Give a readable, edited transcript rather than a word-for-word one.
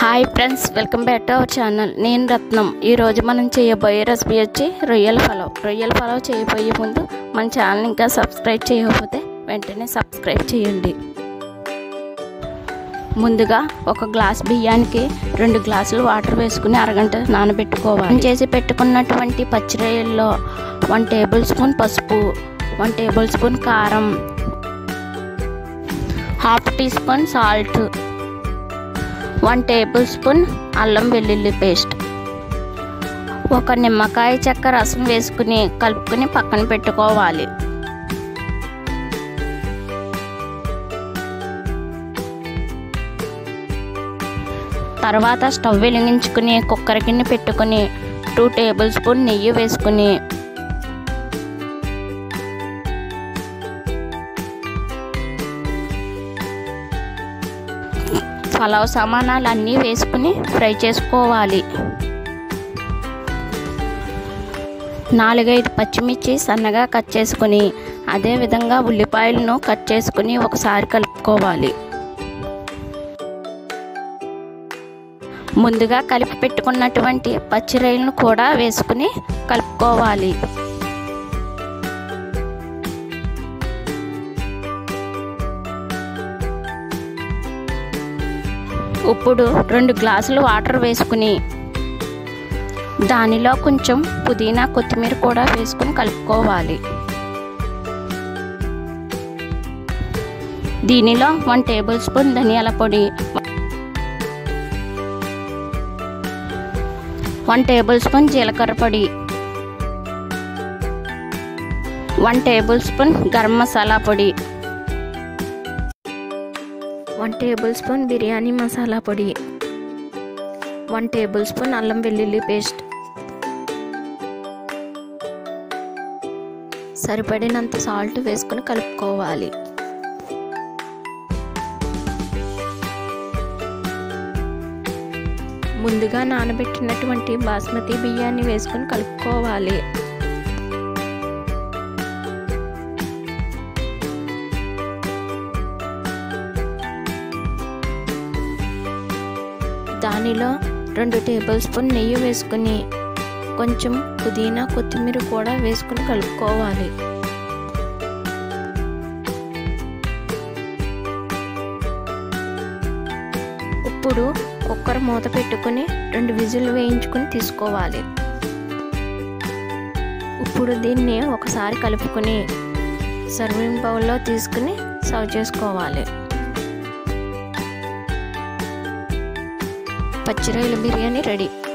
Hi friends, welcome back to our channel. నేను రత్నం. ఈరోజు మనం చేయబోయే రెసిపీ వచ్చి రొయ్యల పలావ్ చేయబోయే ముందు మన ఛానల్ ఇంకా సబ్స్క్రైబ్ చేయకపోతే వెంటనే సబ్స్క్రైబ్ చేయండి. ముందుగా ఒక గ్లాస్ బియ్యానికి 2 గ్లాసులు వాటర్ వేసుకుని అరగంట నానబెట్టుకోవాలి. చేసి పెట్టుకున్నటువంటి పచ్చి రొయ్యల్లో 1 టేబుల్ స్పూన్ పసుపు, 1 టేబుల్ స్పూన్ కారం, ½ teaspoon salt, 1 tablespoon అల్లం వెల్లుల్లి పేస్ట్, ఒక నిమ్మకాయ చెక్క రసం వేసుకుని కలుపుకొని పక్కన పెట్టుకోవాలి. తర్వాత స్టవ్ వెలిగించుకుని కుక్కర్ గిన్నె పెట్టుకుని 2 టేబుల్ స్పూన్ నెయ్యి వేసుకుని పలావ్ సామానాలు అన్నీ వేసుకుని ఫ్రై చేసుకోవాలి. 4-5 పచ్చిమిర్చి సన్నగా కట్ చేసుకుని అదేవిధంగా ఉల్లిపాయలను కట్ చేసుకుని ఒకసారి కలుపుకోవాలి. ముందుగా కలిపి పెట్టుకున్నటువంటి పచ్చి రొయ్యలను కూడా వేసుకుని కలుపుకోవాలి. ఇప్పుడు 2 గ్లాసులు వాటర్ వేసుకుని దానిలో కొంచెం పుదీనా కొత్తిమీర కూడా వేసుకుని కలుపుకోవాలి. దీనిలో 1 టేబుల్ స్పూన్ ధనియాల పొడి, 1 టేబుల్ స్పూన్ జీలకర్ర పొడి, 1 టేబుల్ స్పూన్ గరం మసాలా పొడి, 1 టేబుల్ స్పూన్ బిర్యానీ మసాలా పొడి, 1 టేబుల్ స్పూన్ అల్లం వెల్లుల్లి పేస్ట్, సరిపడినంత సాల్ట్ వేసుకుని కలుపుకోవాలి. ముందుగా నానబెట్టినటువంటి బాస్మతి బియ్యాన్ని వేసుకుని కలుపుకోవాలి. దానిలో 2 టేబుల్ స్పూన్ నెయ్యి వేసుకుని కొంచెం పుదీనా కొత్తిమీర కూడా వేసుకుని కలుపుకోవాలి. ఇప్పుడు కుక్కర్ మూత పెట్టుకుని 2 విజిల్ వేయించుకుని తీసుకోవాలి. ఇప్పుడు దీన్ని ఒకసారి కలుపుకుని సర్వింగ్ బౌల్లో తీసుకుని సర్వ్ చేసుకోవాలి. పచ్చి రొయ్యల బిర్యానీ రెడీ.